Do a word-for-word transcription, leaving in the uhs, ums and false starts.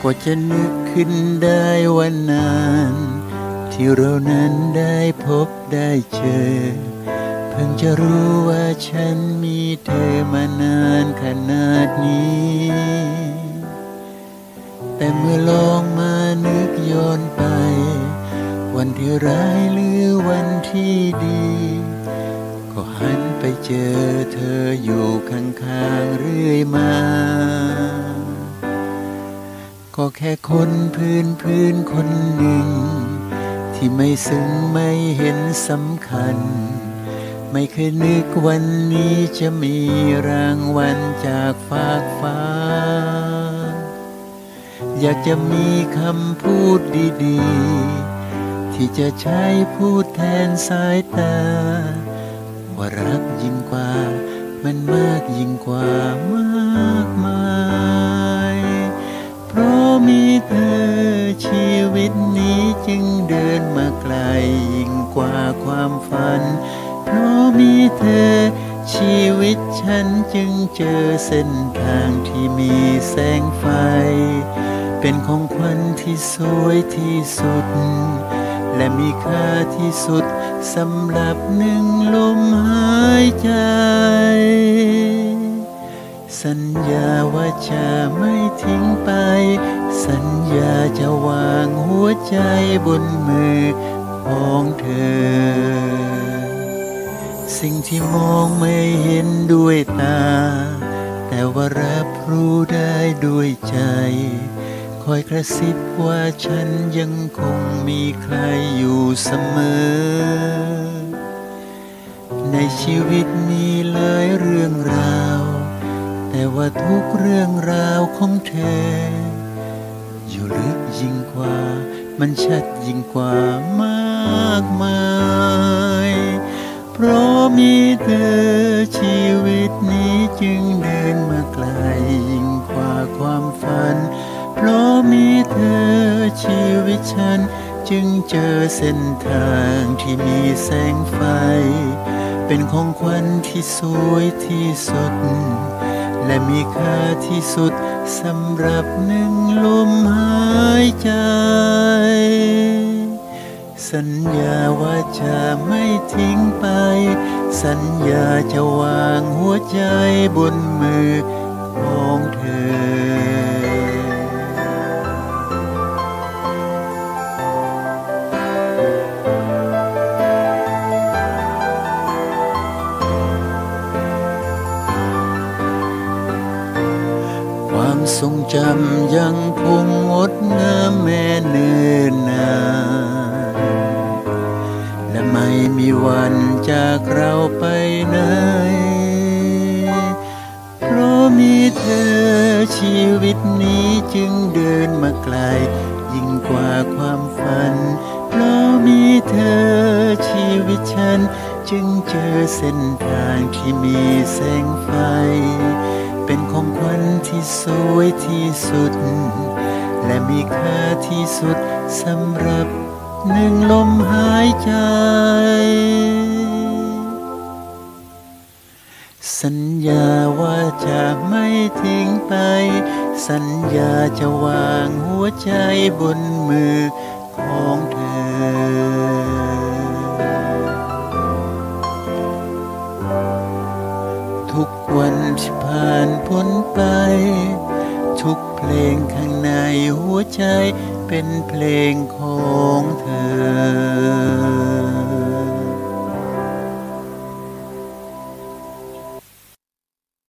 กว่าจะนึกขึ้นได้ว่านานที่เรานั้นได้พบได้เจอเพิ่งจะรู้ว่าฉันมีเธอมานานขนาดนี้แต่เมื่อลองมานึกย้อนไปวันที่ร้ายหรือวันที่ดีก็หันไปเจอเธออยู่ข้างๆเรื่อยมาก็แค่คนพื้นพื้นคนหนึ่งที่ไม่ซึ้งไม่เห็นสำคัญไม่เคยนึกวันนี้จะมีรางวัลจากฟากฟ้าอยากจะมีคำพูดดีๆที่จะใช้พูดแทนสายตาว่ารักยิ่งกว่ามันมากยิ่งกว่ามากมายเพราะมีเธอชีวิตนี้จึงเดินมาไกลยิ่งกว่าความฝันเพราะมีเธอชีวิตฉันจึงเจอเส้นทางที่มีแสงไฟเป็นของขวัญที่สวยที่สุดและมีค่าที่สุดสำหรับหนึ่งลมหายใจสัญญาว่าจะไม่ทิ้งไปสัญญาจะวางหัวใจบนมือของเธอสิ่งที่มองไม่เห็นด้วยตาแต่ว่ารับรู้ได้ด้วยใจคอยกระซิบว่าฉันยังคงมีใครอยู่เสมอในชีวิตมีหลายเรื่องราวแต่ว่าทุกเรื่องราวของเธออยู่ลึกยิ่งกว่ามันชัดยิ่งกว่ามากมายเพราะมีเธอชีวิตนี้จึงเดินมาไกลยิ่งกว่าความฝันเพราะมีเธอชีวิตฉันจึงเจอเส้นทางที่มีแสงไฟเป็นของขวัญที่สวยที่สุดและมีค่าที่สุดสำหรับหนึ่งลมหายใจสัญญาว่าจะไม่ทิ้งไปสัญญาจะวางหัวใจบนมือของเธอความทรงจำยังคงงดงามแม้เนิ่นนานและไม่มีวันจากเราไปไหนเพราะมีเธอชีวิตนี้จึงเดินมาไกลยิ่งกว่าความฝันเพราะมีเธอชีวิตฉันจึงเจอเส้นทางที่มีแสงไฟเป็นของขวัญที่สวยที่สุดและมีค่าที่สุดสำหรับหนึ่งลมหายใจสัญญาว่าจะไม่ทิ้งไปสัญญาจะวางหัวใจบนมือของเธอทุกวันที่ผ่านพ้นไปทุกเพลงข้างในหัวใจเป็นเพลงของเธอ